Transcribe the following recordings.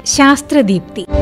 ശാസ്ത്രദീപ്തി.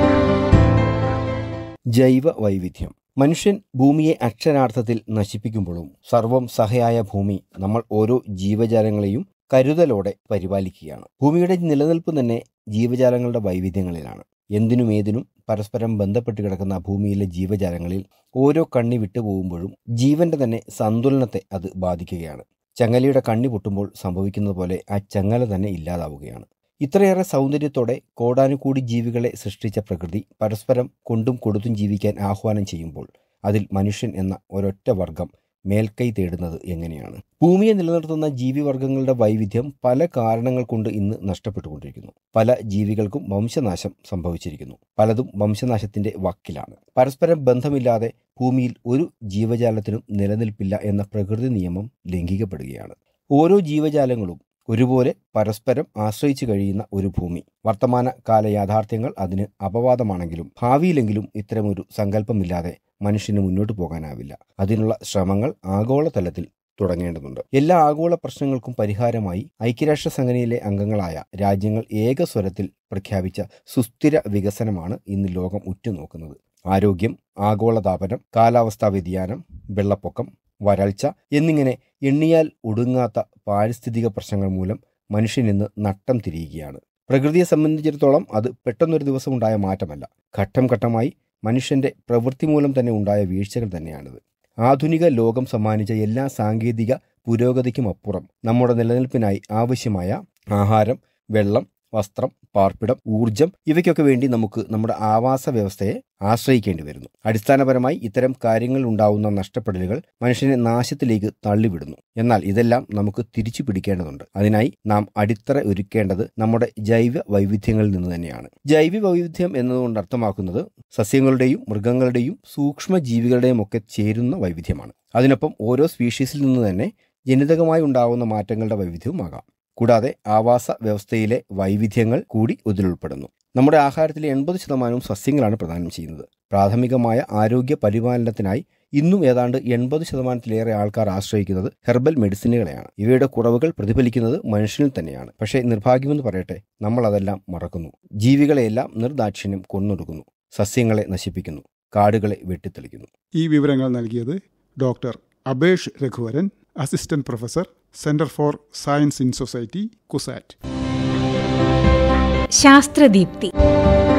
ജൈവ വൈവിധ്യം. മനുഷ്യൻ ഭൂമിയെ അക്ഷരാർത്ഥത്തിൽ നശിപ്പിക്കുമ്പോഴും സർവം സഹയായ ഭൂമി നമ്മൾ ഓരോ ജീവജാലങ്ങളെയും കരുതലോടെ പരിപാലിക്കുകയാണ്. ഭൂമിയുടെ നിലനിൽപ്പ് തന്നെ ജീവജാലങ്ങളുടെ വൈവിധ്യങ്ങളിലാണ്. എന്തിനും ഏതിനും പരസ്പരം ബന്ധപ്പെട്ട് കിടക്കുന്ന ഭൂമിയിലെ ജീവജാലങ്ങളിൽ ഓരോ കണ്ണി വിട്ടുപോകുമ്പോഴും ജീവന്റെ തന്നെ സന്തുലനത്തെ അത് ബാധിക്കുകയാണ്. ചങ്ങലയുടെ കണ്ണി പൊട്ടുമ്പോൾ സംഭവിക്കുന്നത് പോലെ ആ ചങ്ങല തന്നെ ഇല്ലാതാവുകയാണ്. ഇത്രയേറെ സൗന്ദര്യത്തോടെ കോടാനുകൂടി ജീവികളെ സൃഷ്ടിച്ച പ്രകൃതി പരസ്പരം കൊണ്ടും കൊടുത്തും ജീവിക്കാൻ ആഹ്വാനം ചെയ്യുമ്പോൾ അതിൽ മനുഷ്യൻ എന്ന ഒരൊറ്റ വർഗം മേൽക്കൈ തേടുന്നത് എങ്ങനെയാണ്? ഭൂമിയെ നിലനിർത്തുന്ന ജീവിവർഗങ്ങളുടെ വൈവിധ്യം പല കാരണങ്ങൾ കൊണ്ട് ഇന്ന് നഷ്ടപ്പെട്ടുകൊണ്ടിരിക്കുന്നു. പല ജീവികൾക്കും വംശനാശം സംഭവിച്ചിരിക്കുന്നു. പലതും വംശനാശത്തിന്റെ വക്കിലാണ്. പരസ്പരം ബന്ധമില്ലാതെ ഭൂമിയിൽ ഒരു ജീവജാലത്തിനും നിലനിൽപ്പില്ല എന്ന പ്രകൃതി നിയമം ലംഘിക്കപ്പെടുകയാണ്. ഓരോ ജീവജാലങ്ങളും ഒരുപോലെ പരസ്പരം ആശ്രയിച്ചു കഴിയുന്ന ഒരു ഭൂമി. വർത്തമാന കാല യാഥാർത്ഥ്യങ്ങൾ അതിന് അപവാദമാണെങ്കിലും ഭാവിയിലെങ്കിലും ഇത്തരമൊരു സങ്കല്പമില്ലാതെ മനുഷ്യന് മുന്നോട്ട് പോകാനാവില്ല. അതിനുള്ള ശ്രമങ്ങൾ ആഗോളതലത്തിൽ തുടങ്ങേണ്ടതുണ്ട്. എല്ലാ ആഗോള പ്രശ്നങ്ങൾക്കും പരിഹാരമായി ഐക്യരാഷ്ട്ര സംഘടനയിലെ അംഗങ്ങളായ രാജ്യങ്ങൾ ഏകസ്വരത്തിൽ പ്രഖ്യാപിച്ച സുസ്ഥിര വികസനമാണ് ഇന്ന് ലോകം ഉറ്റുനോക്കുന്നത്. ആരോഗ്യം, ആഗോളതാപനം, കാലാവസ്ഥാ വ്യതിയാനം, വെള്ളപ്പൊക്കം, വരൾച്ച എന്നിങ്ങനെ എണ്ണിയാൽ ഒടുങ്ങാത്ത പാരിസ്ഥിതിക പ്രശ്നങ്ങൾ മൂലം മനുഷ്യൻ ഇന്ന് നട്ടം തിരിയുകയാണ്. പ്രകൃതിയെ സംബന്ധിച്ചിടത്തോളം അത് പെട്ടെന്നൊരു ദിവസം ഉണ്ടായ മാറ്റമല്ല. ഘട്ടം ഘട്ടമായി മനുഷ്യന്റെ പ്രവൃത്തി മൂലം തന്നെ ഉണ്ടായ വീഴ്ചകൾ തന്നെയാണിത്. ആധുനിക ലോകം സമ്മാനിച്ച എല്ലാ സാങ്കേതിക പുരോഗതിക്കുമപ്പുറം നമ്മുടെ നിലനിൽപ്പിനായി ആവശ്യമായ ആഹാരം, വെള്ളം, വസ്ത്രം, പാർപ്പിടം, ഊർജം ഇവയ്ക്കൊക്കെ വേണ്ടി നമുക്ക് നമ്മുടെ ആവാസ വ്യവസ്ഥയെ ആശ്രയിക്കേണ്ടി വരുന്നു. അടിസ്ഥാനപരമായി ഇത്തരം കാര്യങ്ങളിൽ ഉണ്ടാവുന്ന നഷ്ടപ്പെടലുകൾ മനുഷ്യനെ നാശത്തിലേക്ക് തള്ളിവിടുന്നു. എന്നാൽ ഇതെല്ലാം നമുക്ക് തിരിച്ചു പിടിക്കേണ്ടതുണ്ട്. അതിനായി നാം അടിത്തറ ഒരുക്കേണ്ടത് നമ്മുടെ ജൈവ വൈവിധ്യങ്ങളിൽ നിന്ന് തന്നെയാണ്. ജൈവ വൈവിധ്യം എന്നതുകൊണ്ട് അർത്ഥമാക്കുന്നത് സസ്യങ്ങളുടെയും മൃഗങ്ങളുടെയും സൂക്ഷ്മ ജീവികളുടെയും ഒക്കെ ചേരുന്ന വൈവിധ്യമാണ്. അതിനൊപ്പം ഓരോ സ്പീഷീസിൽ നിന്ന് തന്നെ ജനിതകമായി ഉണ്ടാകുന്ന മാറ്റങ്ങളുടെ വൈവിധ്യവുമാകാം. കൂടാതെ ആവാസ വ്യവസ്ഥയിലെ വൈവിധ്യങ്ങൾ കൂടി ഇതിലുൾപ്പെടുന്നു. നമ്മുടെ ആഹാരത്തിലെ 80% സസ്യങ്ങളാണ് പ്രദാനം ചെയ്യുന്നത്. പ്രാഥമികമായ ആരോഗ്യ പരിപാലനത്തിനായി ഇന്നും ഏതാണ്ട് 80%-ലേറെ ആൾക്കാർ ആശ്രയിക്കുന്നത് ഹെർബൽ മെഡിസിനുകളെയാണ്. ഇവയുടെ കുറവുകൾ പ്രതിഫലിക്കുന്നത് മനുഷ്യനിൽ തന്നെയാണ്. പക്ഷേ നിർഭാഗ്യമെന്ന് പറയട്ടെ, നമ്മൾ അതെല്ലാം മറക്കുന്നു. ജീവികളെയെല്ലാം നിർദാക്ഷിണ്യം കൊന്നൊടുക്കുന്നു, സസ്യങ്ങളെ നശിപ്പിക്കുന്നു, കാടുകളെ വെട്ടിത്തെളിക്കുന്നു. ഈ വിവരങ്ങൾ നൽകിയത് doctor Abesh Raghuvaran, assistant professor, centre for science in society, CUSAT. ശാസ്ത്രദീപ്തി.